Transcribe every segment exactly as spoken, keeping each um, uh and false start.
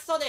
ストです。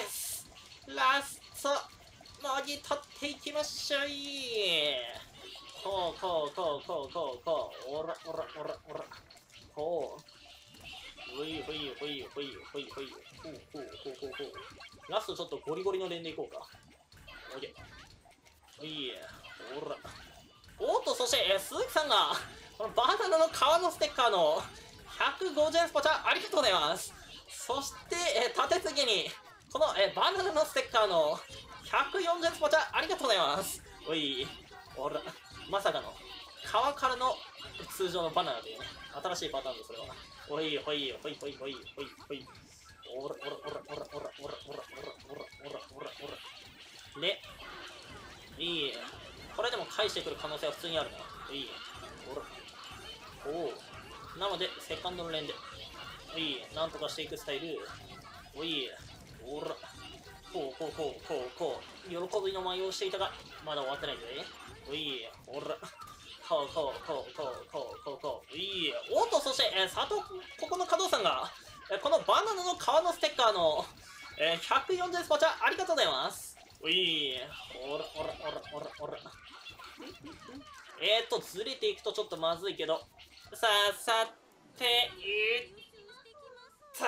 ラスト、もぎ取っていきましょうい。こう、こう、こう、こう、こう、こう、おら、おら、おら、おら。こう。ほいほいほいほいほいほい。ほうほうほうほうほう。ラストちょっとゴリゴリの連でいこうか。オッケー。ほい、おら。おっと、そして、えー、鈴木さんが、このバナナの皮のステッカーのひゃくごじゅうえんスポチャありがとうございます。そして、えー、立て次に、この、えー、バナナのステッカーのひゃくよんじゅうえんスポチャありがとうございます。おい、おら、まさかの、皮からの通常のバナナというね、新しいパターンです、それは。おい、ほい、ほい、ほい、ほい、ほい、ほい。おら、おら、おら、おら、おら、おら、おら、おら、おら、おら、おら、おら。で、いい。これでも返してくる可能性は普通にあるな。いい。おら。おお。なので、セカンドの連で。いい。なんとかしていくスタイル。おい。おら。こう、こう、こう、こう、こう。喜びの舞をしていたが、まだ終わってないぜ。おい。おら。こう、こう、こう、こう、こう、こう、こう。いい。おっと、そして、えー、佐藤、ここの加藤さんが、えー、このバナナの皮のステッカーの、えー、ひゃくよんじゅうえんスポチャありがとうございます。おい。おら、おら、おら、おら、おら。えーと、ずれていくとちょっとまずいけど。さあ、さて、いった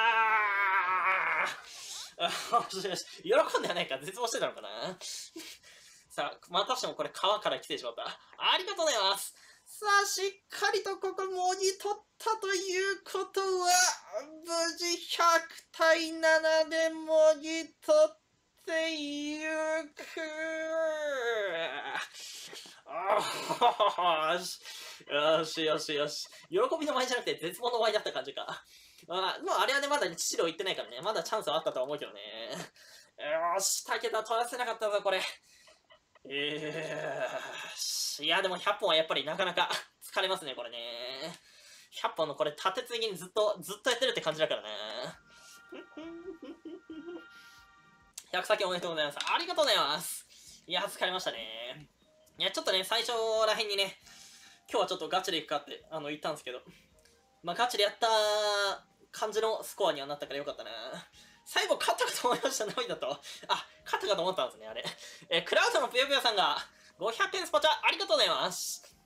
ーよしよし。喜んではないか。絶望してたのかなさあ、またしてもこれ川から来てしまった。ありがとうございます。さあ、しっかりとここもぎ取ったということは、無事ひゃくたいななでもぎ取ってゆく。よし。よしよしよし。喜びの舞じゃなくて絶望の舞だった感じか。まあ、もうあれはね、まだ治療行ってないからね。まだチャンスはあったとは思うけどね。よし、たけだ、取らせなかったぞ、これ。えー、いや、でもひゃっぽんはやっぱりなかなか疲れますね、これね。ひゃっぽんのこれ立て続けにずっと、ずっとやってるって感じだからね。ひゃく先おめでとうございます。ありがとうございます。いや、疲れましたね。いや、ちょっとね、最初らへんにね、今日はちょっとガチでいくかって、あの、言ったんですけど、まあ、ガチでやった感じのスコアにはなったからよかったな。最後勝ったかと思いました、涙と。あ、勝ったかと思ったんですね、あれ。えー、クラウドのぷよぷよさんがごひゃくえんスポチャありがとうございます。